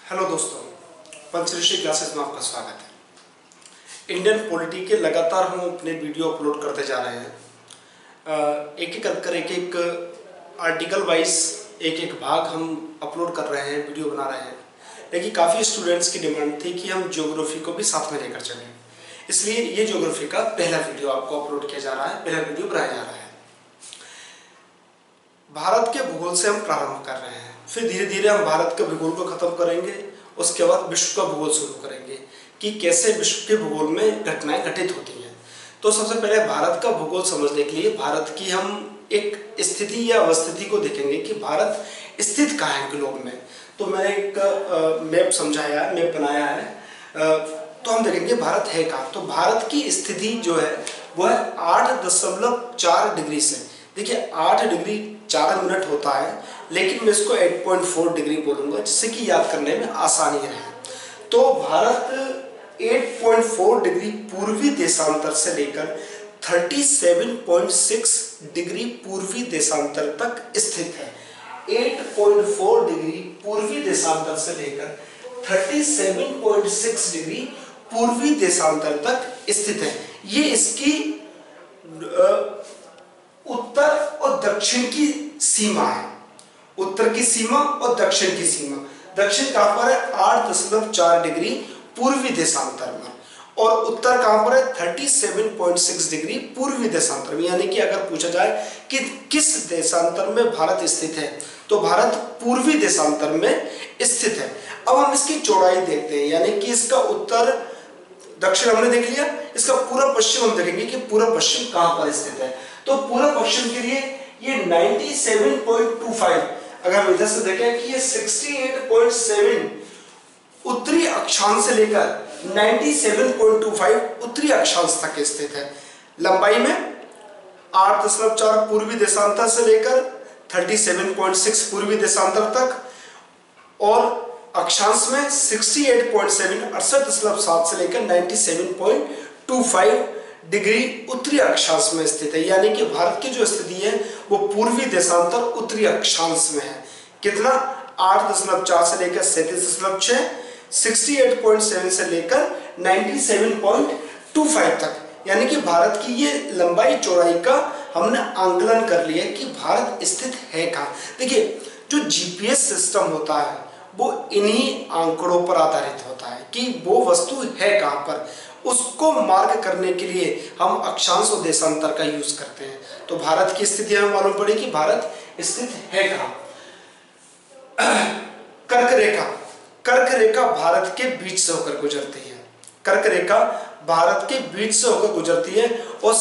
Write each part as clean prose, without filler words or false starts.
Hello दोस्तों, पंचऋषि classes में आपका स्वागत है। इंडियन पॉलिटी के लगातार हम अपने वीडियो अपलोड करते जा रहे हैं। एक एक कर एक आर्टिकल वाइज एक भाग हम अपलोड कर रहे हैं, वीडियो बना रहे हैं। लेकिन काफ़ी स्टूडेंट्स की डिमांड थी कि हम ज्योग्राफी को भी साथ में लेकर चलें, इसलिए ये ज्योग्राफी का पहला वीडियो आपको अपलोड किया जा रहा है, पहला वीडियो बनाया जा रहा है। भारत के भूगोल से हम प्रारंभ कर रहे हैं, फिर धीरे धीरे हम भारत के भूगोल को खत्म करेंगे। उसके बाद विश्व का भूगोल शुरू करेंगे कि कैसे विश्व के भूगोल में घटनाएं घटित होती हैं। तो सबसे पहले भारत का भूगोल समझने के लिए भारत की हम एक स्थिति या अवस्थिति को देखेंगे कि भारत स्थित कहाँ है ग्लोब में। तो मैंने एक मैप बनाया है। तो हम देखेंगे भारत है कहाँ। तो भारत की स्थिति जो है वो है 8.4 डिग्री से। देखिए 8 डिग्री 4 मिनट होता है, लेकिन मैं इसको 8.4 डिग्री बोलूंगा जिससे कि याद करने में आसानी रहे। तो भारत 8.4 डिग्री पूर्वी देशांतर से लेकर 37.6 डिग्री पूर्वी देशांतर तक स्थित है। 8.4 डिग्री पूर्वी देशांतर से लेकर 37.6 डिग्री पूर्वी देशांतर तक स्थित है। ये इसकी उत्तर और दक्षिण की सीमा है। उत्तर की सीमा और दक्षिण की सीमा। दक्षिण कहां पर है? 8.4 डिग्री पूर्वी देशांतर में, और उत्तर कहां पर है? 37.6 डिग्री पूर्वी देशांतर में। यानी कि अगर पूछा जाए कि किस देशांतर में भारत स्थित है, तो भारत पूर्वी देशांतर में स्थित है। अब हम इसकी चौड़ाई देखते हैं, यानी कि इसका उत्तर दक्षिण हमने देख लिया, इसका पूरा पश्चिम हम देखेंगे कि पूरा पश्चिम कहां पर स्थित है। तो पूरा पश्चिम के लिए ये 97.25, अगर हम इधर से देखें कि ये 68.7 उत्तरी अक्षांश से लेकर 97.25 उत्तरी अक्षांश तक स्थित है। लंबाई में 8.4 पूर्वी देशांतर से लेकर 37.6 पूर्वी देशांतर तक, और अक्षांश में 68.7 68.7 से लेकर 97.25 डिग्री उत्तरी अक्षांश में स्थित है। यानी कि भारत की जो स्थिति है वो पूर्वी देशांतर उत्तरी अक्षांश में है। कितना? 8.4 से लेकर 37.6, 68.7 से लेकर 97.25 तक। यानी कि भारत की ये लंबाई चौड़ाई का हमने आंकलन कर लिया कि भारत स्थित है कहाँ। देखिए जो जीपीएस सिस्टम होता है वो इन्हीं आंकड़ों पर आधारित होता है कि वो वस्तु है कहाँ पर। उसको मार्क करने के लिए हम अक्षांश और देशांतर का यूज करते हैं। तो भारत की स्थिति हमें मालूम पड़ी कि भारत स्थित है कहाँ। कर्क रेखा। कर्क रेखा भारत के बीच से होकर गुजरती है। कर्क रेखा भारत के बीच से होकर गुजरती है और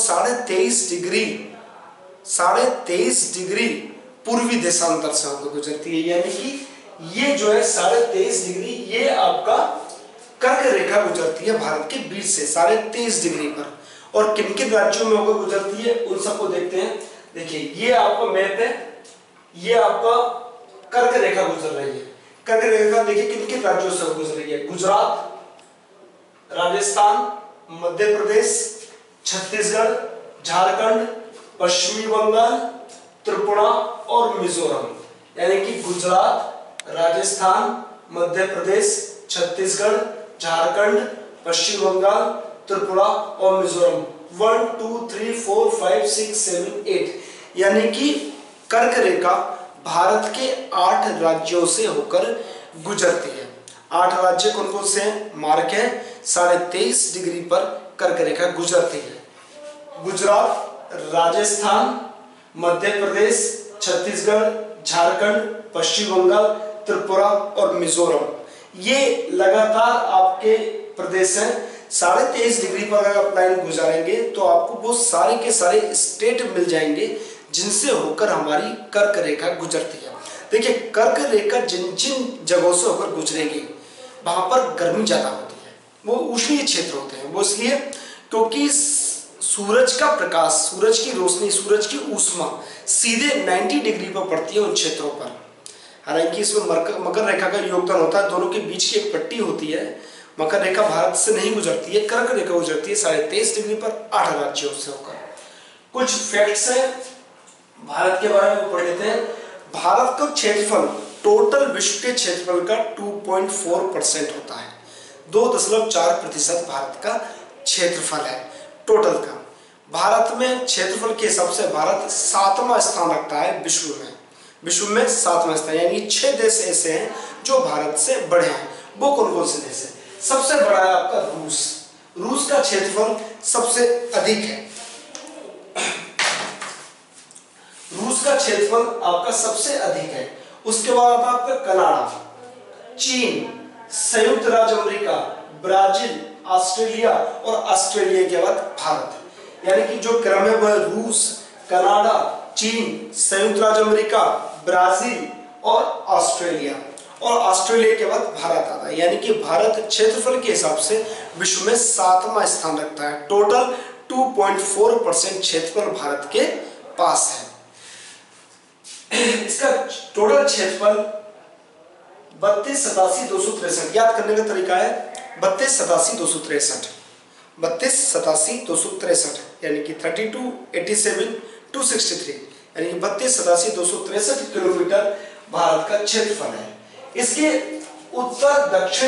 23.5 डिग्री पूर्वी देशांतर से होकर गुजरती है। यानी कि ये जो है 23.5 डिग्री, ये आपका कर्क रेखा गुजरती है भारत के बीच से 23.5 डिग्री पर। और किन किन राज्यों में होकर गुजरती है उन सबको देखते हैं। देखिए ये आपका मैप है, ये आपका कर्क रेखा गुजर रही है। कर्क रेखा देखिए किन किन राज्यों से गुजर रही है। गुजरात, राजस्थान, मध्य प्रदेश, छत्तीसगढ़, झारखंड, पश्चिमी बंगाल, त्रिपुरा और मिजोरम। यानी कि गुजरात, राजस्थान, मध्य प्रदेश, छत्तीसगढ़, झारखंड, पश्चिम बंगाल, त्रिपुरा और मिजोरम। 1 2 3 4 5 6 7 8। यानी कि कर्क रेखा भारत के 8 राज्यों से होकर गुजरती है। 8 राज्य कौन कौन से हैं? मार्क है 23.5 डिग्री पर कर्क रेखा गुजरती है। गुजरात, राजस्थान, मध्य प्रदेश, छत्तीसगढ़, झारखंड, पश्चिम बंगाल, त्रिपुरा और मिजोरम। ये लगातार आपके प्रदेश हैं। 23.5 डिग्री पर अगर आप लाइन गुजारेंगे तो आपको वो सारे के सारे स्टेट मिल जाएंगे जिनसे होकर हमारी कर्क रेखा गुजरती है। देखिए कर्क रेखा जिन जिन जगहों से होकर गुजरेगी वहां पर गर्मी ज्यादा होती है, वो उष्णीय क्षेत्र होते हैं। वो इसलिए क्योंकि सूरज का प्रकाश, सूरज की रोशनी, सूरज की ऊष्मा सीधे 90 डिग्री पर पड़ती है उन क्षेत्रों पर। हालांकि इसमें मकर रेखा का योगदान होता है, दोनों के बीच की एक पट्टी होती है। मकर रेखा भारत से नहीं गुजरती है, कर्क रेखा गुजरती है 23.5 डिग्री पर 8 राज्यों से होकर। कुछ फैक्ट्स हैं भारत के बारे में पढ़ लेते हैं। भारत का क्षेत्रफल टोटल विश्व के क्षेत्रफल का 2.4% होता है। 2.4% भारत का क्षेत्रफल है टोटल का। भारत में क्षेत्रफल के हिसाब से भारत 7वां स्थान रखता है विश्व में 7वां स्थान, यानी 6 देश ऐसे हैं जो भारत से बड़े हैं। वो कौन कौन से देश हैं? सबसे बड़ा है आपका रूस का क्षेत्रफल सबसे अधिक है। रूस का क्षेत्रफल आपका सबसे अधिक है। उसके बाद आपका कनाडा, चीन, संयुक्त राज्य अमेरिका, ब्राजील, ऑस्ट्रेलिया और ऑस्ट्रेलिया के बाद भारत। यानी कि जो क्रम है वह रूस, कनाडा, चीन, संयुक्त राज्य अमेरिका, ब्राजील और ऑस्ट्रेलिया, और ऑस्ट्रेलिया के बाद भारत आता है। यानी कि भारत क्षेत्रफल के हिसाब से विश्व में 7वां स्थान रखता है। टोटल 2.4% क्षेत्रफल भारत के पास है। इसका टोटल क्षेत्रफल 32,87,263। याद करने का तरीका है 32,87,263, 32,87,263 यानी कि 32,87,263 यानी कि 32,87,263 किलोमीटर भारत का क्षेत्रफल है। इसके उत्तर दक्षिण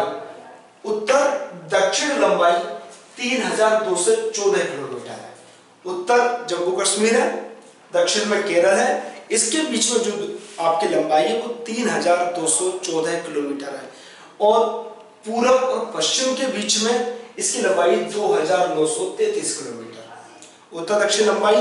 लंबाई 3,214 किलोमीटर है। उत्तर जम्मू कश्मीर है, दक्षिण में केरल है, इसके बीच में जो आपकी लंबाई है वो 3,214 किलोमीटर है, और पूरब और पश्चिम के बीच में इसकी लंबाई 2,933 किलोमीटर। उत्तर दक्षिण लंबाई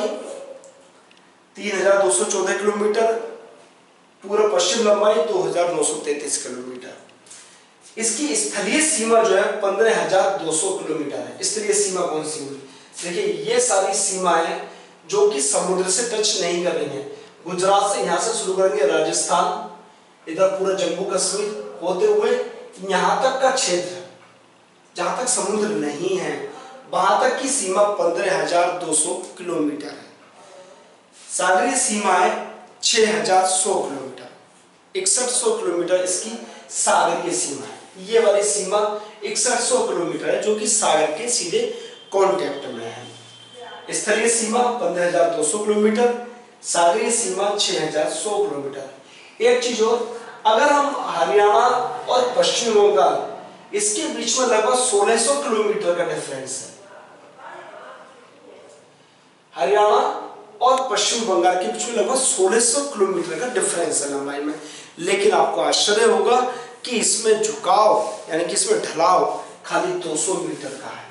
3,214 किलोमीटर, पूर्व पश्चिम लंबाई 2,933 किलोमीटर। इसकी स्थलीय सीमा जो है 15,200 किलोमीटर है। स्थलीय सीमा कौन सी हुई? देखिए ये सारी सीमाएं जो कि समुद्र से टच नहीं कर रही हैं। गुजरात से यहाँ से शुरू करेंगे, राजस्थान, इधर पूरा जम्मू कश्मीर होते हुए यहाँ तक का क्षेत्र जहाँ तक समुद्र नहीं है वहां तक की सीमा 15,200 किलोमीटर है। सागरीय सीमाएं 6,100 किलोमीटर, 6100 किलोमीटर इसकी सागरीय सीमा है। ये वाली सीमा 6100 किलोमीटर है जो कि सागर के सीधे कांटेक्ट में है। स्थलीय सीमा 15,200 किलोमीटर, सागरीय सीमा 6,100 किलोमीटर। एक चीज और, अगर हम हरियाणा और पश्चिम बंगाल इसके बीच में लगभग 1600 किलोमीटर का डिफरेंस है। हरियाणा और पश्चिम बंगाल के बीच में लगभग 1600 किलोमीटर का डिफरेंस है लंबाई में। लेकिन आपको आश्चर्य होगा कि इसमें झुकाव यानी कि इसमें ढलाव खाली 200 मीटर का है।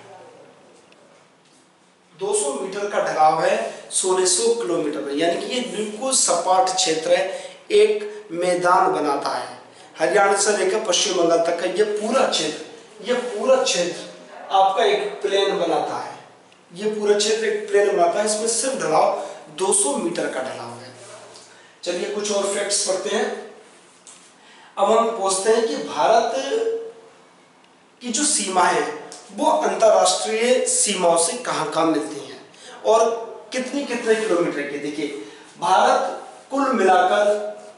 200 मीटर का ढलाव है 1600 किलोमीटर में, यानी कि ये बिल्कुल सपाट क्षेत्र है, एक मैदान बनाता है। हरियाणा से लेकर पश्चिम बंगाल तक का ये पूरा क्षेत्र आपका एक प्लेन बनाता है। ये पूरा क्षेत्र एक प्लेन बनाता है, इसमें सिर्फ ढलाव 200 मीटर का ढलाव है। चलिए कुछ और फैक्ट्स पढ़ते हैं। अब हम पूछते हैं कि भारत की जो सीमा है वो अंतरराष्ट्रीय सीमाओं से कहां मिलती हैं और कितने किलोमीटर की। देखिए भारत कुल मिलाकर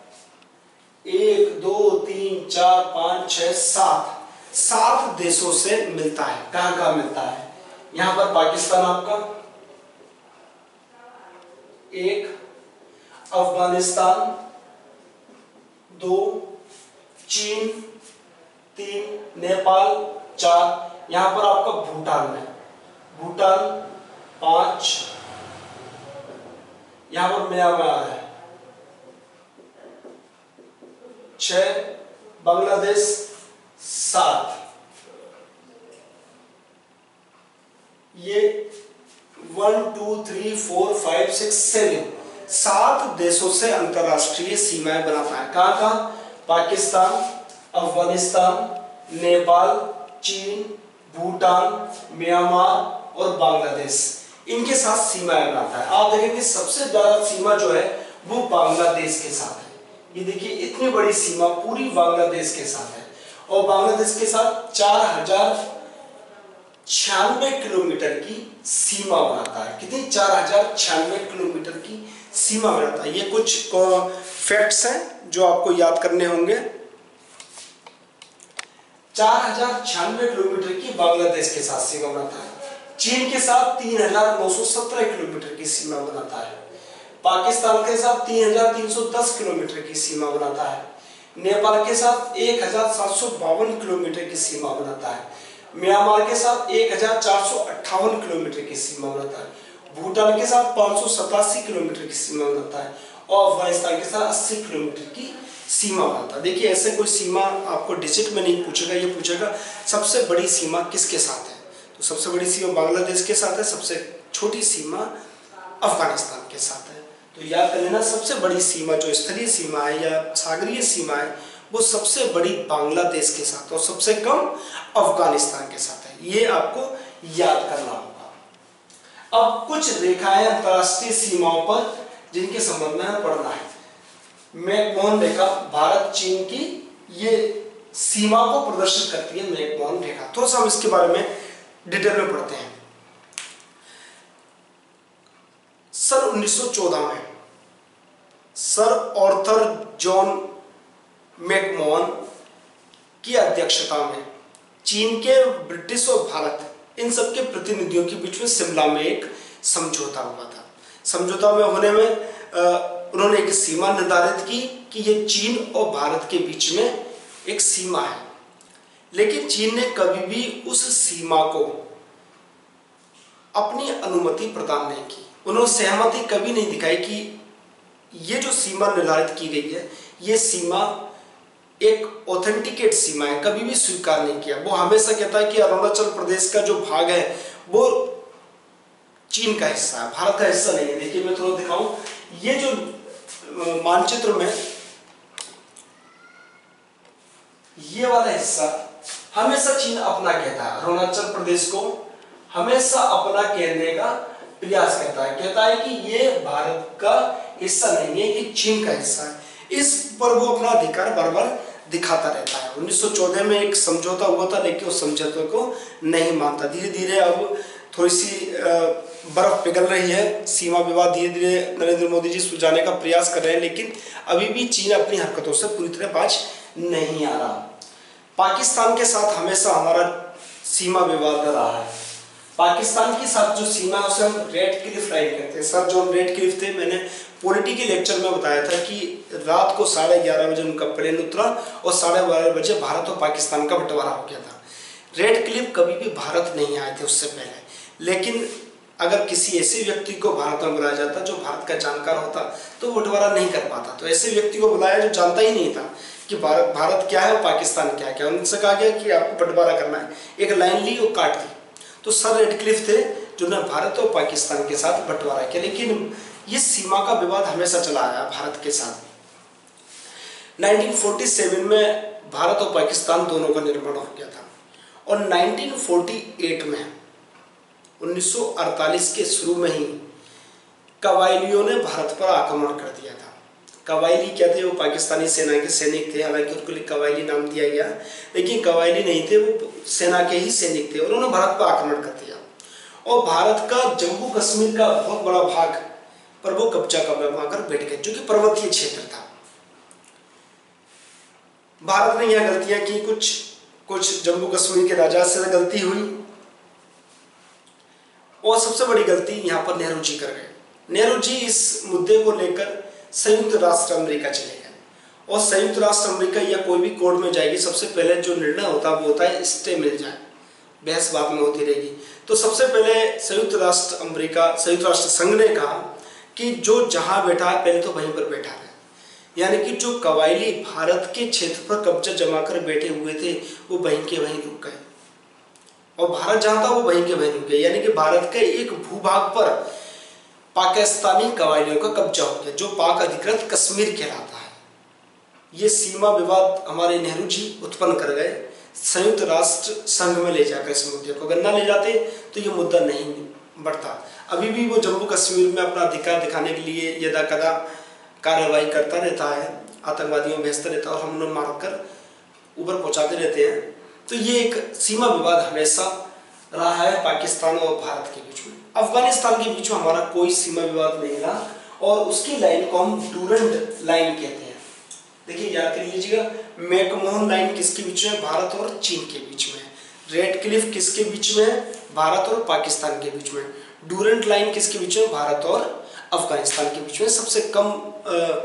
1 2 3 4 5 6 7 देशों से मिलता है। कहां मिलता है? यहां पर पाकिस्तान आपका, एक अफगानिस्तान, 2 चीन, 3 नेपाल, 4 यहां पर आपका भूटान में, 5 यहां पर म्यांमार है, 6 बांग्लादेश, 7 ये 1 2 3 4 5 6 7 देशों से अंतरराष्ट्रीय सीमाएं बनाता है। कहां? पाकिस्तान, अफगानिस्तान, नेपाल, चीन, भूटान, म्यांमार और बांग्लादेश, इनके साथ सीमाएं बनाता है। आप देखेंगे सबसे ज्यादा सीमा जो है वो बांग्लादेश के साथ है। ये देखिए इतनी बड़ी सीमा पूरी बांग्लादेश के साथ है, और बांग्लादेश के साथ 4,096 किलोमीटर की सीमा बनाता है। कितनी? 4,096 किलोमीटर की सीमा बनाता है। ये कुछ फैक्ट्स हैं जो आपको याद करने होंगे। 4,096 किलोमीटर की बांग्लादेश के साथ सीमा बनाता है। चीन के साथ 3,917 किलोमीटर की सीमा बनाता है। पाकिस्तान के साथ 3,310 किलोमीटर की सीमा बनाता है। नेपाल के साथ 1752 किलोमीटर की सीमा बनाता है, म्यांमार के साथ 1458 किलोमीटर की सीमा बनाता है, भूटान के साथ 587 किलोमीटर की सीमा बनाता है और अफगानिस्तान के साथ 80 किलोमीटर की सीमा बनाता है। देखिए ऐसे कोई सीमा आपको डिजिट में नहीं पूछेगा, ये पूछेगा सबसे बड़ी सीमा किसके साथ है, तो सबसे बड़ी सीमा बांग्लादेश के साथ है, सबसे छोटी सीमा अफगानिस्तान के साथ है। तो याद कर लेना, सबसे बड़ी सीमा जो स्थलीय सीमा है या सागरीय सीमा है वो सबसे बड़ी बांग्लादेश के साथ और सबसे कम अफगानिस्तान के साथ है, ये आपको याद करना होगा। अब कुछ रेखाएं अंतरराष्ट्रीय सीमाओं पर जिनके संबंध में हमें पढ़ना है। मैकमोहन रेखा भारत चीन की ये सीमा को प्रदर्शित करती है, मैकमोहन रेखा। थोड़ा सा हम इसके बारे में डिटेल में पढ़ते हैं। सन 1914 में सर आर्थर जॉन मैकमोहन की अध्यक्षता में चीन के, ब्रिटिश और भारत इन सब के प्रतिनिधियों के बीच में शिमला में एक समझौता हुआ था। समझौता में होने में उन्होंने एक सीमा निर्धारित की कि ये चीन और भारत के बीच में एक सीमा है, लेकिन चीन ने कभी भी उस सीमा को अपनी अनुमति प्रदान नहीं की। उन्होंने सहमति कभी नहीं दिखाई कि ये जो सीमा निर्धारित की गई है ये सीमा एक ऑथेंटिकेट सीमा है, कभी भी स्वीकार नहीं किया। वो हमेशा कहता है कि अरुणाचल प्रदेश का जो भाग है वो चीन का हिस्सा है, भारत का हिस्सा नहीं है। देखिए मैं थोड़ा दिखाऊं, ये जो मानचित्र में ये वाला हिस्सा हमेशा चीन अपना कहता है, अरुणाचल प्रदेश को हमेशा अपना कहने का प्रयास कहता है कि ये भारत का हिस्सा नहीं है, ये चीन का हिस्सा है। इस पर वो अपना अधिकार बार बार दिखाता रहता है। 1914 में एक समझौता हुआ था, लेकिन उस समझौते को नहीं मानता। धीरे धीरे अब थोड़ी सी बर्फ पिघल रही है, सीमा विवाद धीरे धीरे नरेंद्र मोदी जी सुलझाने का प्रयास कर रहे हैं, लेकिन अभी भी चीन अपनी हरकतों से पूरी तरह बाज नहीं आ रहा। पाकिस्तान के साथ हमेशा हमारा सीमा विवाद रहा है। पाकिस्तान के साथ जो सीमा है उसे हम रेड क्लिफ लाइन कहते हैं। सर जॉन रेड क्लिफ थे, मैंने पॉलिटी के लेक्चर में बताया था कि रात को 11:30 बजे उनका प्लेन उतरा और 12:30 बजे भारत और पाकिस्तान का बंटवारा हो गया था। रेड क्लिफ कभी भी भारत नहीं आए थे उससे पहले, लेकिन अगर किसी ऐसे व्यक्ति को भारत में बुलाया जाता जो भारत का जानकार होता तो बंटवारा नहीं कर पाता। तो ऐसे व्यक्ति को बुलाया जो जानता ही नहीं था कि भारत क्या है और पाकिस्तान क्या है। उनसे कहा गया कि आपको बंटवारा करना है, एक लाइन ली और काट दी। तो सर रेडक्लिफ थे जिन्होंने भारत और पाकिस्तान के साथ बंटवारा किया, लेकिन ये सीमा का विवाद हमेशा चला आया भारत के साथ। 1947 में भारत और पाकिस्तान दोनों का निर्माण हो गया था और 1948 में 1948 के शुरू में ही कबायलियों ने भारत पर आक्रमण कर दिया था। कबायली क्या थे? वो पाकिस्तानी सेना के सैनिक थे, हालांकि उनको लिए कबायली नाम दिया गया, लेकिन कबायली नहीं थे, वो सेना के ही सैनिक थे। उन्होंने भारत पर आक्रमण कर दिया और भारत का जम्मू कश्मीर का बहुत बड़ा भाग पर वो कब्जा कर बैठ गए, जो कि पर्वतीय क्षेत्र था। भारत ने यह गलतियां की, कुछ जम्मू कश्मीर के राजा से गलती हुई और सबसे बड़ी गलती यहाँ पर नेहरू जी कर गए। नेहरू जी इस मुद्दे को लेकर संयुक्त राष्ट्र अमेरिका चले गए और संयुक्त राष्ट्र अमेरिका या कोई भी कोर्ट में जाएगी, सबसे पहले जो निर्णय होता है वो होता है स्टे मिल जाए, बहस बाद में होती रहेगी। तो सबसे पहले संयुक्त राष्ट्र संघ ने कहा कि जो जहां बैठा है पहले तो वहीं पर बैठा है, यानी कि जो कबायली भारत के क्षेत्र पर कब्जा जमा कर बैठे हुए थे वो वहीं के वहीं रुक गए और भारत जहां था वो वहीं के वहीं रुक गए, यानी कि भारत के एक भूभाग पर पाकिस्तानी कबायलियों का कब्जा हो गया, जो पाक अधिकृत कश्मीर कहलाता है। ये सीमा विवाद हमारे नेहरू जी उत्पन्न कर गए, संयुक्त राष्ट्र संघ में ले जाकर इस मुद्दे को। अगर न ले जाते तो ये मुद्दा नहीं बढ़ता। अभी भी वो जम्मू कश्मीर में अपना अधिकार दिखाने के लिए यदा कदा कार्रवाई करता रहता है, आतंकवादियों भेजता रहता है और हम लोग मारकर ऊपर पहुंचाते रहते हैं। तो ये एक सीमा विवाद हमेशा रहा है पाकिस्तान और भारत के बीच में। अफगानिस्तान के बीच में हमारा कोई सीमा विवाद नहीं रहा और उसकी लाइन को हम डूरंड लाइन कहते हैं। देखिए याद कर लीजिएगा, मैकमोहन लाइन किसके बीच में? भारत और चीन के बीच में। रेड क्लिफ किसके बीच में? भारत और पाकिस्तान के बीच में। डूरंड लाइन किसके बीच में? भारत और अफगानिस्तान के बीच में। सबसे कम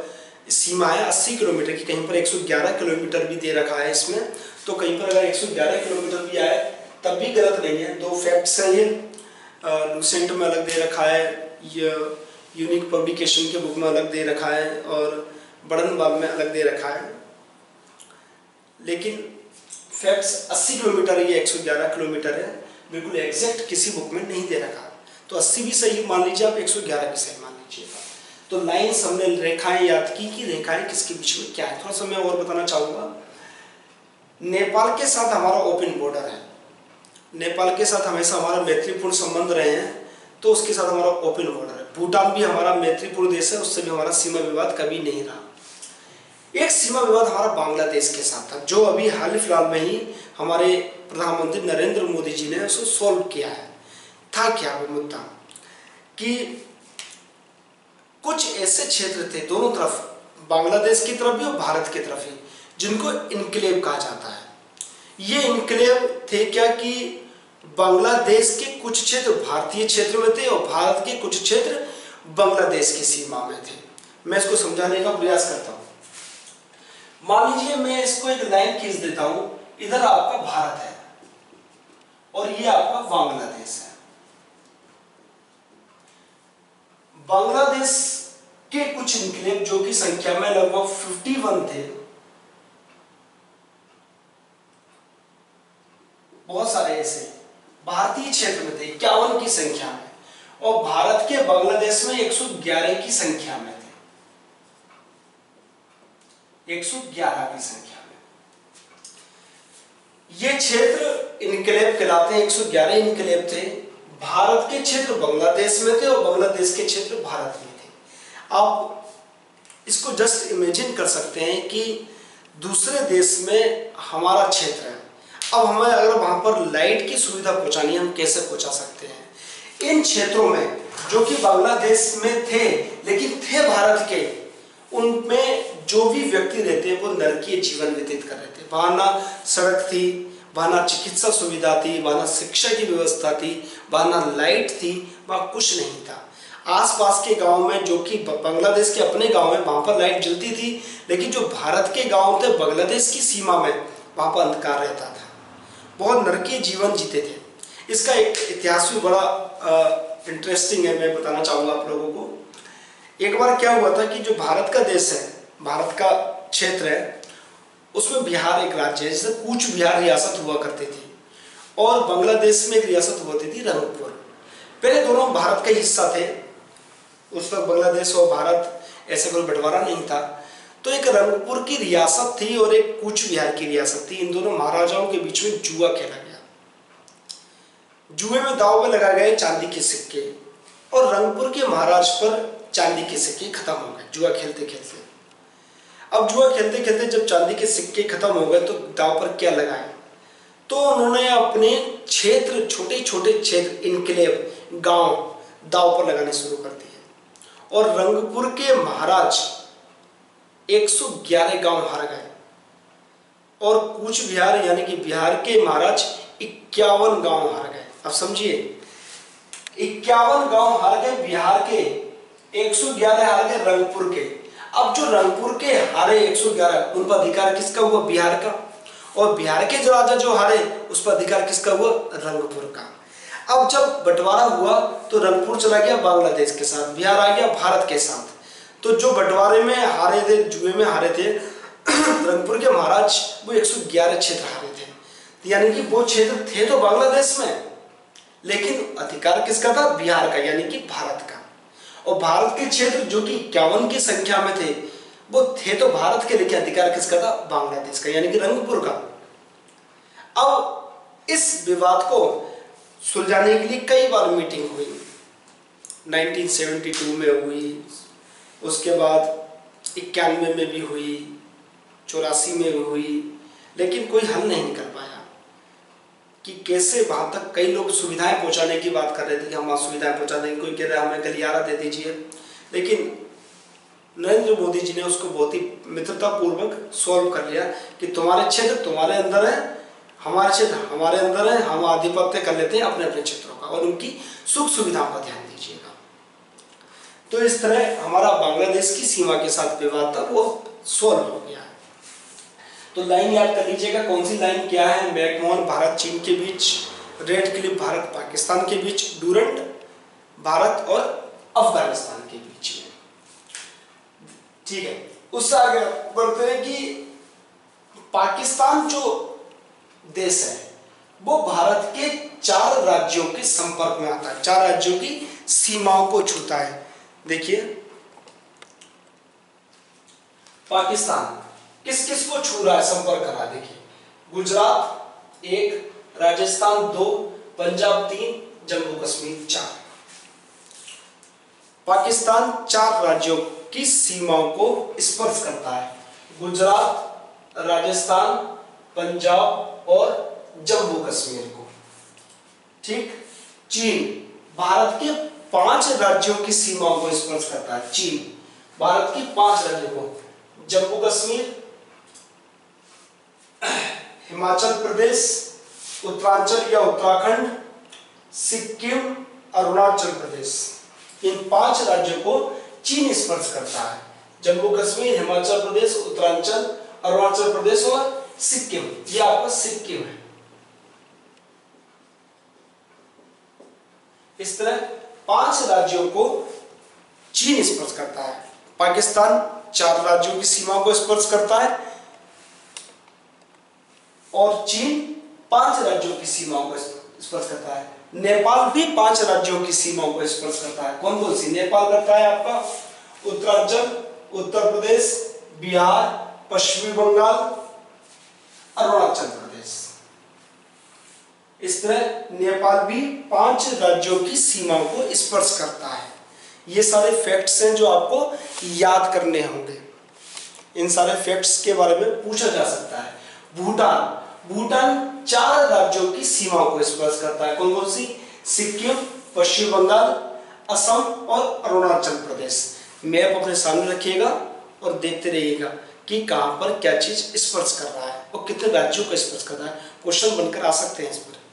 सीमा है 80 किलोमीटर की, कहीं पर 111 किलोमीटर भी दे रखा है इसमें, तो कहीं पर अगर 111 किलोमीटर भी आए तब भी गलत नहीं है। दो फैक्ट्स हैं ये, लूसेंट में अलग दे रखा है, ये यूनिक पब्लिकेशन के बुक में अलग दे रखा है, और बड़नबाग में अलग दे रखा है। लेकिन फैक्ट्स 80 किलोमीटर, ये 111 किलोमीटर है, बिल्कुल एग्जैक्ट किसी बुक में नहीं दे रखा। तो 80 भी सही मान लीजिए आप, 111 भी सही मान लीजिएगा। तो लाइन्स हमने रेखाएं याद की कि रेखाएं किसके बीच में क्या है। थोड़ा सा मैं और बताना चाहूँगा, नेपाल के साथ हमारा ओपन बॉर्डर है, नेपाल के साथ हमेशा हमारा मैत्रीपूर्ण संबंध रहे हैं, तो उसके साथ हमारा ओपन बॉर्डर है। भूटान भी हमारा मैत्रीपूर्ण देश है, उससे भी हमारा सीमा विवाद कभी नहीं रहा। एक सीमा विवाद हमारा बांग्लादेश के साथ था, जो अभी हाल फिलहाल में ही हमारे प्रधानमंत्री नरेंद्र मोदी जी ने उसको सॉल्व किया है। था क्या वो मुद्दा कि कुछ ऐसे क्षेत्र थे दोनों तरफ, बांग्लादेश की तरफ भी और भारत की तरफ ही, जिनको इनक्लेव कहा जाता है। ये इनक्लेव थे क्या कि बांग्लादेश के कुछ क्षेत्र भारतीय क्षेत्र में थे और भारत के कुछ क्षेत्र बांग्लादेश की सीमा में थे। मैं इसको समझाने का प्रयास करता हूं। मान लीजिए मैं इसको एक लाइन खींच देता हूं, इधर आपका भारत है और ये आपका बांग्लादेश है। बांग्लादेश के कुछ इनक्लेव जो की संख्या में लगभग 51 थे, बहुत सारे ऐसे भारतीय क्षेत्र में थे 51 की संख्या में, और भारत के बांग्लादेश में 111 की संख्या में थे, 111 की संख्या में। ये क्षेत्र इनक्लेव कहलाते हैं, 111 इनक्लेव थे। भारत के क्षेत्र बांग्लादेश में थे और बांग्लादेश के क्षेत्र भारत में थे। आप इसको जस्ट इमेजिन कर सकते हैं कि दूसरे देश में हमारा क्षेत्र है, अब हमें अगर वहां पर लाइट की सुविधा पहुंचानी है, हम कैसे पहुंचा सकते हैं। इन क्षेत्रों में जो कि बांग्लादेश में थे लेकिन थे भारत के, उनमें जो भी व्यक्ति रहते हैं वो नरकीय जीवन व्यतीत कर रहे थे। वहां ना सड़क थी, वहां ना चिकित्सा सुविधा थी, वहां ना शिक्षा की व्यवस्था थी, वहां ना लाइट थी, वहां कुछ नहीं था। आसपास के गांव में, जो कि बांग्लादेश के अपने गांव में, वहां पर लाइट जलती थी, लेकिन जो भारत के गांव थे बांग्लादेश की सीमा में, वहां पर अंधकार रहता था। बहुत नरकीय जीवन जीते थे। इसका एक इतिहास भी बड़ा इंटरेस्टिंग है, मैं बताना चाहूँगा आप लोगों को। एक बार क्या हुआ था कि जो भारत का देश है, भारत का क्षेत्र है, उसमें बिहार एक राज्य है, जिसे कूच बिहार रियासत हुआ करती थी, और बांग्लादेश में एक रियासत होती थी रंगपुर। पहले दोनों भारत का हिस्सा थे, उस वक्त बांग्लादेश और भारत ऐसे कोई बंटवारा नहीं था। तो एक रंगपुर की रियासत थी और एक कूच बिहार की रियासत थी। इन दोनों महाराजाओं के बीच में जुआ खेला गया। जुए में दांव पे लगाए गए चांदी के सिक्के, और रंगपुर के महाराज पर चांदी के सिक्के खत्म हो गए जुआ खेलते खेलते। अब जुआ खेलते खेलते जब चांदी के सिक्के खत्म हो गए तो दांव पर क्या लगाए, तो उन्होंने अपने क्षेत्र, छोटे छोटे क्षेत्र, इनक्लेव, गांव दांव पर लगाने शुरू कर दिए, और रंगपुर के महाराज 111 गांव हार गए, और कूच बिहार यानी कि बिहार के महाराज 51 गांव हार गए। अब समझिए, 51 गांव हार गए बिहार के, 111 हार गए रंगपुर के। अब जो रंगपुर के हारे 111, उन पर अधिकार किसका हुआ? बिहार का। और बिहार के जो राजा जो हारे, उस पर अधिकार किसका हुआ? रंगपुर का। अब जब बंटवारा हुआ तो रंगपुर चला गया बांग्लादेश के साथ, बिहार आ गया भारत के साथ। तो जो बंटवारे में हारे थे, जुए में हारे थे रंगपुर के महाराज, वो 111 क्षेत्र हारे थे। यानी कि वो क्षेत्र थे तो बांग्लादेश में, लेकिन अधिकार किसका था? बिहार का, यानी कि भारत का। और भारत के क्षेत्र जो कि 51 की संख्या में थे, वो थे तो भारत के, लेकिन अधिकार किसका था? बांग्लादेश का, यानी कि रंगपुर का। अब इस विवाद को सुलझाने के लिए कई बार मीटिंग हुई। 1972 में हुई, उसके बाद 91 में भी हुई, 84 में भी हुई, लेकिन कोई हल नहीं निकल पाया कि कैसे। वहां तक कई लोग सुविधाएं पहुंचाने की बात कर रहे थे कि हम वहाँ सुविधाएं पहुंचा देंगे, कोई कह रहा है हमें गलियारा दे दीजिए, लेकिन नरेंद्र मोदी जी ने उसको बहुत ही मित्रतापूर्वक सॉल्व कर लिया कि तुम्हारे क्षेत्र तुम्हारे अंदर है, हमारे क्षेत्र हमारे अंदर है, हम आधिपत्य कर लेते हैं अपने अपने क्षेत्रों का, और उनकी सुख सुविधाओं का ध्यान दीजिएगा। तो इस तरह हमारा बांग्लादेश की सीमा के साथ विवाद था वो सोल्व हो गया। तो लाइन याद कर लीजिएगा, कौन सी लाइन क्या है? मैकमोहन भारत चीन के बीच, रेड क्लिफ भारत पाकिस्तान के बीच, डूरंट भारत और अफगानिस्तान के बीच में। ठीक है, उससे आगे बढ़ते हैं कि पाकिस्तान जो देश है वो भारत के 4 राज्यों के संपर्क में आता है, 4 राज्यों की सीमाओं को छूता है। देखिए पाकिस्तान किस किस को छू रहा है, संपर्क कर रहा है? देखिए गुजरात 1, राजस्थान 2, पंजाब 3, जम्मू कश्मीर 4। पाकिस्तान 4 राज्यों की सीमाओं को स्पर्श करता है, गुजरात, राजस्थान, पंजाब और जम्मू कश्मीर को। ठीक। चीन भारत के 5 राज्यों की सीमाओं को स्पर्श करता है। चीन भारत की 5 राज्यों को, जम्मू कश्मीर, हिमाचल प्रदेश, उत्तरांचल या उत्तराखंड, सिक्किम, अरुणाचल प्रदेश, इन 5 राज्यों को चीन स्पर्श करता है। जम्मू कश्मीर, हिमाचल प्रदेश, उत्तरांचल, अरुणाचल प्रदेश और सिक्किम, ये आपका सिक्किम है। इस तरह 5 राज्यों को चीन स्पर्श करता है। पाकिस्तान 4 राज्यों की सीमाओं को स्पर्श करता है और चीन 5 राज्यों की सीमाओं को स्पर्श करता है। नेपाल भी 5 राज्यों की सीमाओं को स्पर्श करता है। कौन कौन सी? नेपाल करता है आपका उत्तरांचल, उत्तर प्रदेश, बिहार, पश्चिमी बंगाल, अरुणाचल प्रदेश। इस तरह नेपाल भी 5 राज्यों की सीमाओं को स्पर्श करता है। ये सारे फैक्ट्स हैं जो आपको याद करने होंगे। इन सारे फैक्ट्स के बारे में पूछा जा सकता है। भूटान 4 राज्यों की सीमाओं को स्पर्श करता है। कौन कौन सी? सिक्किम, पश्चिम बंगाल, असम और अरुणाचल प्रदेश। मैप अपने सामने रखिएगा और देखते रहिएगा कि कहां पर क्या चीज स्पर्श कर रहा है और कितने राज्यों को स्पर्श कर रहा है। क्वेश्चन बनकर आ सकते हैं इस पर।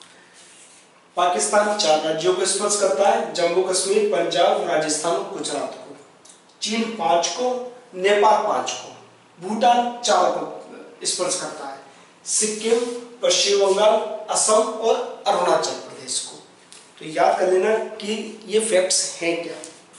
पाकिस्तान 4 राज्यों को स्पर्श करता है, जम्मू कश्मीर, पंजाब, राजस्थान और गुजरात को। चीन 5 को, नेपाल 5 को, भूटान 4 को स्पर्श करता है, सिक्किम, पश्चिम बंगाल, असम और अरुणाचल प्रदेश को। तो याद कर लेना कि ये फैक्ट्स हैं क्या।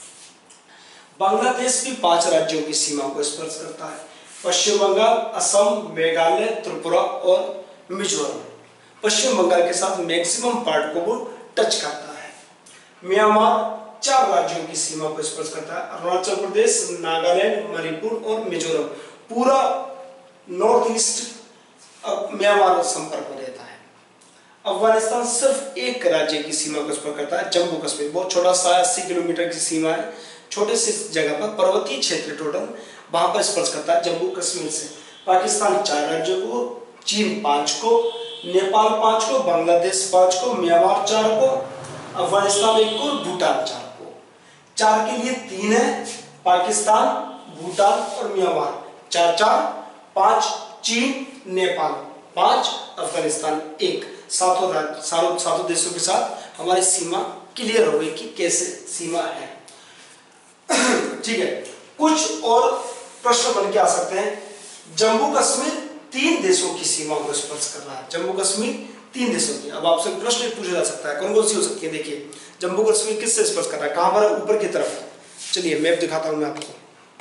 बांग्लादेश भी 5 राज्यों की सीमा को स्पर्श करता है, पश्चिम बंगाल, असम, मेघालय, त्रिपुरा और मिजोरम। पश्चिम बंगाल के साथ मैक्सिमम पार्ट को वो टच करता है। म्यांमार 4 राज्यों की सीमा को स्पर्श करता है, अरुणाचल प्रदेश, नागालैंड, मणिपुर और मिजोरम। पूरा नॉर्थ ईस्ट म्यांमार संपर्क में रहता है। अफगानिस्तान सिर्फ 1 राज्य की सीमा को स्पर्श करता है, जम्मू कश्मीर। बहुत छोटा सा 80 किलोमीटर की सीमा है, छोटे से जगह पर, पर्वतीय क्षेत्र टोटल, वहां पर स्पर्श करता है जम्मू कश्मीर से। पाकिस्तान 4 राज्यों को, चीन 5 को, नेपाल 5 को, बांग्लादेश 5 को, म्यांमार 4 को, अफगानिस्तान 1 को, भूटान 4 को। 4 के लिए 3 है, पाकिस्तान, भूटान और म्यांमार। 4 5, चीन, नेपाल 5, अफगानिस्तान 1। सातों देशों के साथ हमारी सीमा क्लियर हो गई कि कैसे सीमा है। ठीक है, कुछ और प्रश्न बन के आ सकते हैं। जम्मू कश्मीर 3 देशों की सीमाओं को स्पर्श कर रहा है। जम्मू कश्मीर 3 देशों की। अब आपसे प्रश्न पूछा जा सकता है, कौन कौन सी हो सकती है? देखिए जम्मू कश्मीर किससे स्पर्श कर रहा है, कहां पर है? ऊपर की तरफ। चलिए मैप दिखाता हूं मैं आपको,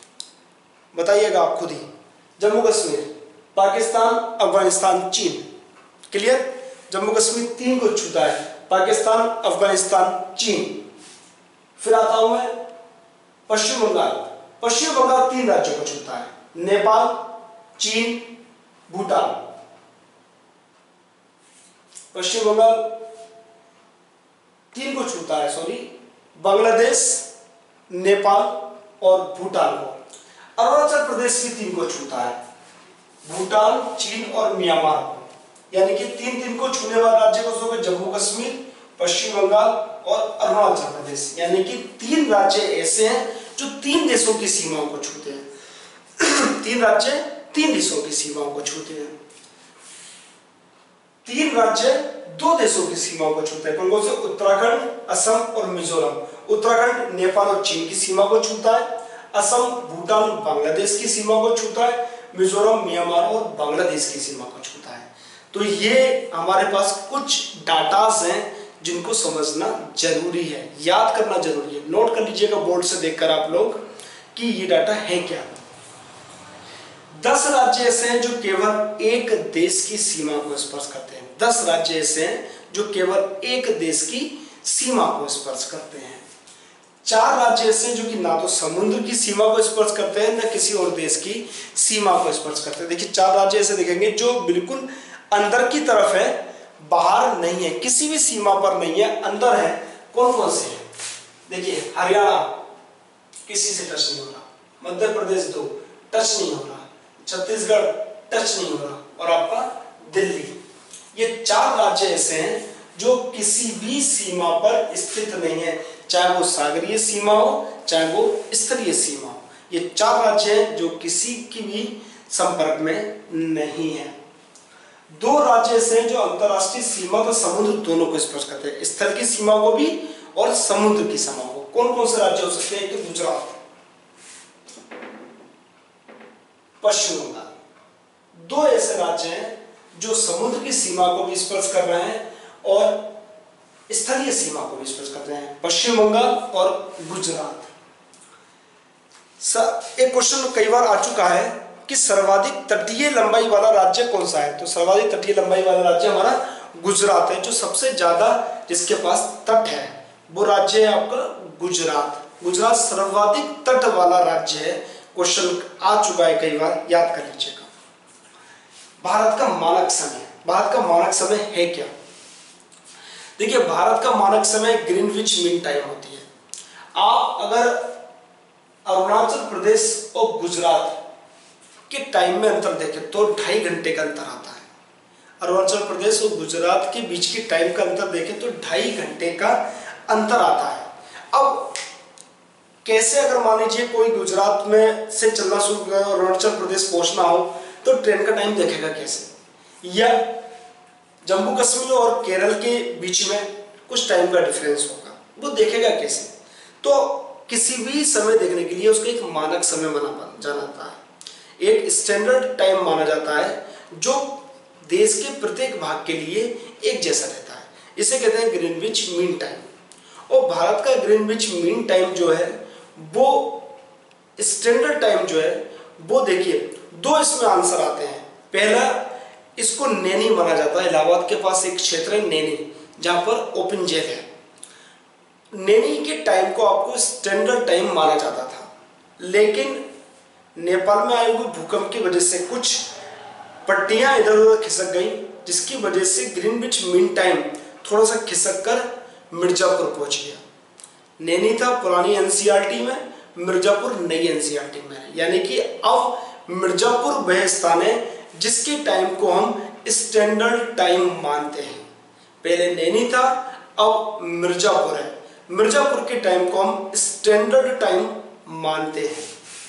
बताइएगा आप खुद ही। जम्मू कश्मीर पाकिस्तान, अफगानिस्तान, चीन। क्लियर? जम्मू कश्मीर 3 को छूता है, पाकिस्तान, अफगानिस्तान, चीन। फिर आता हूं मैं पश्चिम बंगाल। पश्चिम बंगाल 3 राज्यों को छूता है, नेपाल, चीन, भूटान। पश्चिम बंगाल 3 को छूता है, सॉरी, बांग्लादेश, नेपाल और भूटान को। अरुणाचल प्रदेश भी 3 को छूता है, भूटान, चीन और म्यांमार को। यानी कि 3 को छूने वाले राज्य को हो गए जम्मू कश्मीर, पश्चिम बंगाल और अरुणाचल प्रदेश। यानी कि 3 राज्य ऐसे हैं जो 3 देशों की सीमाओं को छूते हैं। 3 राज्य 3 देशों की सीमाओं को छूते हैं। 3 राज्य दो देशों की सीमाओं को छूता है। कौन कौन से? उत्तराखंड, असम और मिजोरम। उत्तराखंड नेपाल और चीन की सीमा को छूता है, असम भूटान बांग्लादेश की सीमा को छूता है, मिजोरम म्यांमार और बांग्लादेश की सीमा को छूता है। तो ये हमारे पास कुछ डाटास हैं जिनको समझना जरूरी है, याद करना जरूरी है। नोट कर लीजिएगा बोर्ड से देखकर आप लोग कि ये डाटा है क्या। 10 राज्य ऐसे हैं जो केवल एक देश की सीमा को स्पर्श करते हैं। 10 राज्य ऐसे हैं जो केवल एक देश की सीमा को स्पर्श करते हैं। 4 राज्य ऐसे हैं जो कि ना तो समुद्र की सीमा को स्पर्श करते हैं ना किसी और देश की सीमा को स्पर्श करते हैं। देखिए 4 राज्य ऐसे दिखेंगे जो बिल्कुल अंदर की तरफ है, बाहर नहीं है, किसी भी सीमा पर नहीं है, अंदर है। कौन कौन से हैं? देखिए हरियाणा किसी से टच नहीं हो रहा, मध्य प्रदेश 2 टच नहीं हो रहा, छत्तीसगढ़ टच नहीं हो रहा और आपका दिल्ली। ये 4 राज्य ऐसे हैं जो किसी भी सीमा पर स्थित नहीं है, चाहे वो सागरीय सीमा हो चाहे वो स्थलीय सीमा हो। ये 4 राज्य हैं जो किसी की भी संपर्क में नहीं है। 2 राज्य ऐसे हैं जो अंतरराष्ट्रीय सीमा तो समुद्र दोनों को स्पर्श करते हैं, स्थल की सीमा को भी और समुद्र की सीमा को। कौन कौन से राज्य हो सकते हैं? एक तो गुजरात, पश्चिम बंगाल। 2 ऐसे राज्य हैं जो समुद्र की सीमा को भी स्पर्श कर रहे हैं और स्थलीय सीमा को भी स्पर्श करते हैं, पश्चिम बंगाल और गुजरात। एक क्वेश्चन कई बार आ चुका है कि सर्वाधिक तटीय लंबाई वाला राज्य कौन सा है? तो सर्वाधिक तटीय लंबाई वाला राज्य हमारा गुजरात है, जो सबसे ज्यादा जिसके पास तट है वो राज्य है आपका गुजरात। गुजरात सर्वाधिक तट वाला राज्य है। क्वेश्चन आ चुका है कई बार, याद कर लीजिएगा। भारत का मानक समय, भारत का मानक समय है क्या? देखिए भारत का मानक समय ग्रीनविच मीन टाइम होती है। आप अगर अरुणाचल प्रदेश और गुजरात के टाइम में अंतर देखें तो 2.5 घंटे का अंतर आता है। अरुणाचल प्रदेश और गुजरात के बीच के टाइम का अंतर देखें तो 2.5 घंटे का अंतर आता है। अब कैसे, अगर मान लीजिए कोई गुजरात में से चलना शुरू किया और अरुणाचल प्रदेश पहुंचना हो तो ट्रेन का टाइम देखेगा कैसे? या जम्मू कश्मीर और केरल के बीच में कुछ टाइम का डिफरेंस होगा, वो देखेगा कैसे? तो किसी भी समय देखने के लिए उसको एक मानक समय माना जाता है, एक स्टैंडर्ड टाइम माना जाता है जो देश के प्रत्येक भाग के लिए एक जैसा रहता है। इसे कहते हैं ग्रीनविच मीन टाइम। और भारत का ग्रीनविच मीन टाइम जो है वो स्टैंडर्ड टाइम जो है वो देखिए 2 इसमें आंसर आते हैं। पहला, इसको नैनी माना जाता है। इलाहाबाद के पास एक क्षेत्र है नैनी, जहां पर ओपन जेल है। नैनी के टाइम को आपको स्टैंडर्ड टाइम माना जाता था, लेकिन नेपाल में आए हुए भूकंप की वजह से कुछ पट्टियां इधर उधर खिसक गई, जिसकी वजह से ग्रीनविच मीन टाइम थोड़ा सा खिसक कर मिर्जापुर पहुंच गया। नैनी था पुरानी एनसीईआरटी में, मिर्जापुर नई एनसीईआरटी में है। यानी कि अब मिर्जापुर वह स्थान है जिसके टाइम को हम स्टैंडर्ड टाइम मानते हैं। पहले नैनी था, अब मिर्जापुर है। मिर्जापुर के टाइम को हम स्टैंडर्ड टाइम मानते हैं।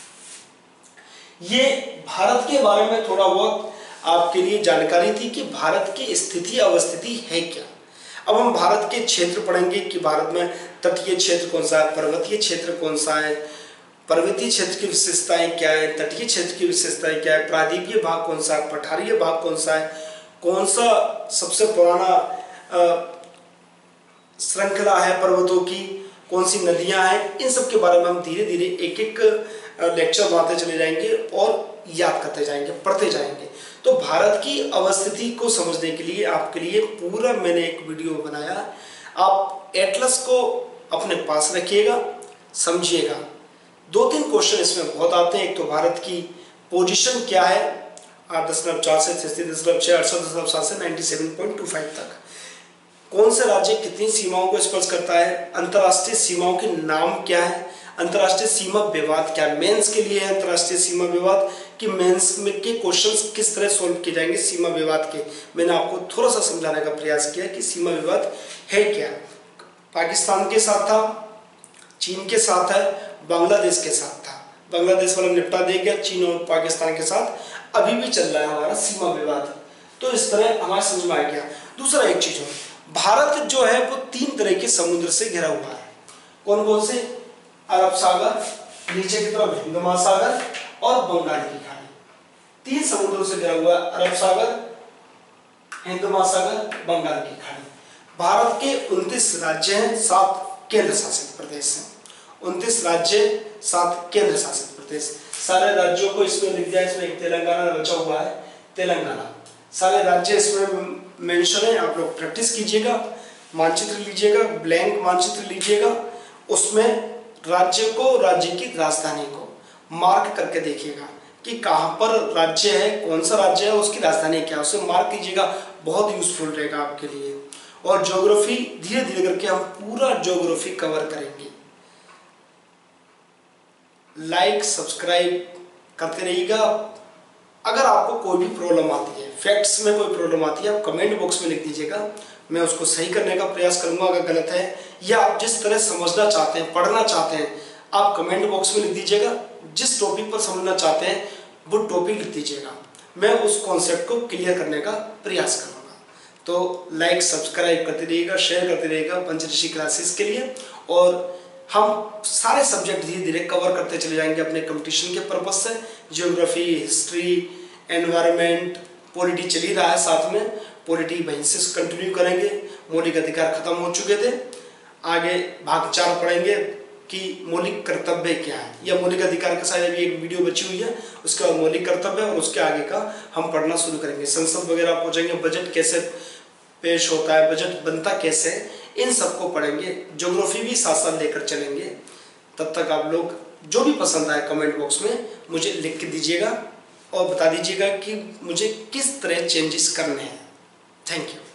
ये भारत के बारे में थोड़ा बहुत आपके लिए जानकारी थी कि भारत की स्थिति अवस्थिति है क्या। अब हम भारत के क्षेत्र पढ़ेंगे कि भारत में तटीय क्षेत्र कौन सा है, पर्वतीय क्षेत्र कौन सा है, पर्वतीय क्षेत्र की विशेषताएं क्या है, तटीय क्षेत्र की विशेषताएं क्या है, प्रायद्वीपीय भाग कौन सा है, पठारीय भाग कौन सा है, कौन सा सबसे पुराना श्रृंखला है पर्वतों की, कौन सी नदियां हैं। इन सब के बारे में हम धीरे धीरे एक एक लेक्चर बनाते चले जाएंगे और याद करते जाएंगे, पढ़ते जाएंगे। तो भारत की अवस्थिति को समझने के लिए आपके लिए पूरा मैंने एक वीडियो बनाया। आप एटलस को अपने पास रखिएगा, समझिएगा। 2-3 क्वेश्चन इसमें बहुत आते हैं। एक तो भारत की पोजीशन क्या है 8.4 से 33.6, 68.7 से 97.25 तक। कौन से राज्य कितनी सीमाओं को स्पर्श करता है, अंतर्राष्ट्रीय सीमाओं के नाम क्या है, अंतर्राष्ट्रीय सीमा विवाद क्या है। मेंस के लिए है अंतर्राष्ट्रीय सीमा विवाद कि मेंस में के क्वेश्चंस किस तरह सॉल्व किए जाएंगे सीमा विवाद के। मैंने आपको थोड़ा सा समझाने का प्रयास किया कि सीमा विवाद है क्या। पाकिस्तान के साथ था, चीन के साथ है, बांग्लादेश के साथ था। बांग्लादेश वाला निपटा दे गया, चीन और पाकिस्तान के साथ अभी भी चल रहा है हमारा सीमा विवाद। तो इस तरह हमारे समझ में आ गया। दूसरा एक चीज और, भारत जो है वो 3 तरह के समुद्र से घिरा हुआ है। कौन कौन से? अरब सागर, नीचे की तरफ हिंद महासागर और बंगाल की खाड़ी। 3 समुद्रों से घिरा हुआ है, अरब सागर, हिंद महासागर, बंगाल की खाड़ी। भारत के 29 राज्य हैं, 7 केंद्र शासित प्रदेश हैं। 29 राज्य, 7 केंद्र शासित प्रदेश। सारे राज्यों को इसमें लिख दिया, इसमें एक तेलंगाना रचा हुआ है, तेलंगाना। सारे राज्य इसमें मेंशन है, आप लोग प्रैक्टिस कीजिएगा, मानचित्र लीजिएगा, ब्लैंक मानचित्र लीजिएगा, उसमें राज्य को, राज्य की राजधानी को मार्क करके देखिएगा कि कहाँ पर राज्य है, कौन सा राज्य है, उसकी राजधानी क्या है, उसे मार्क कीजिएगा, बहुत यूजफुल रहेगा आपके लिए। और ज्योग्राफी धीरे धीरे करके हम पूरा ज्योग्राफी कवर करेंगे। लाइक सब्सक्राइब करते रहिएगा। अगर आपको कोई भी प्रॉब्लम आती है, फैक्ट्स में कोई प्रॉब्लम आती है, आप कमेंट बॉक्स में लिख दीजिएगा, मैं उसको सही करने का प्रयास करूंगा। अगर गलत है या आप जिस तरह समझना चाहते हैं, पढ़ना चाहते हैं, आप कमेंट बॉक्स में लिख दीजिएगा। जिस टॉपिक पर समझना चाहते हैं वो टॉपिक लिख दीजिएगा, मैं उस कॉन्सेप्ट को क्लियर करने का प्रयास करूंगा। तो लाइक सब्सक्राइब करते रहिएगा, शेयर करते रहिएगा पंचऋषि क्लासेस के लिए। और हम सारे सब्जेक्ट धीरे धीरे कवर करते चले जाएंगे अपने कंपटीशन के पर्पज से। ज्योग्राफी, हिस्ट्री, एनवायरनमेंट, पॉलिटी चल ही रहा है, साथ में पॉलिटी वहीं से कंटिन्यू करेंगे। मौलिक अधिकार खत्म हो चुके थे, आगे भाग 4 पढ़ेंगे कि मौलिक कर्तव्य क्या है, या मौलिक अधिकार का शायद अभी एक वीडियो बची हुई है, उसके बाद मौलिक कर्तव्य, और उसके आगे का हम पढ़ना शुरू करेंगे। संसद वगैरह पहुंचेंगे, बजट कैसे पेश होता है, बजट बनता कैसे है, इन सबको पढ़ेंगे। ज्योग्राफी भी साथ साथ लेकर चलेंगे। तब तक आप लोग जो भी पसंद आए कमेंट बॉक्स में मुझे लिख के दीजिएगा और बता दीजिएगा कि मुझे किस तरह चेंजेस करने हैं। Thank you.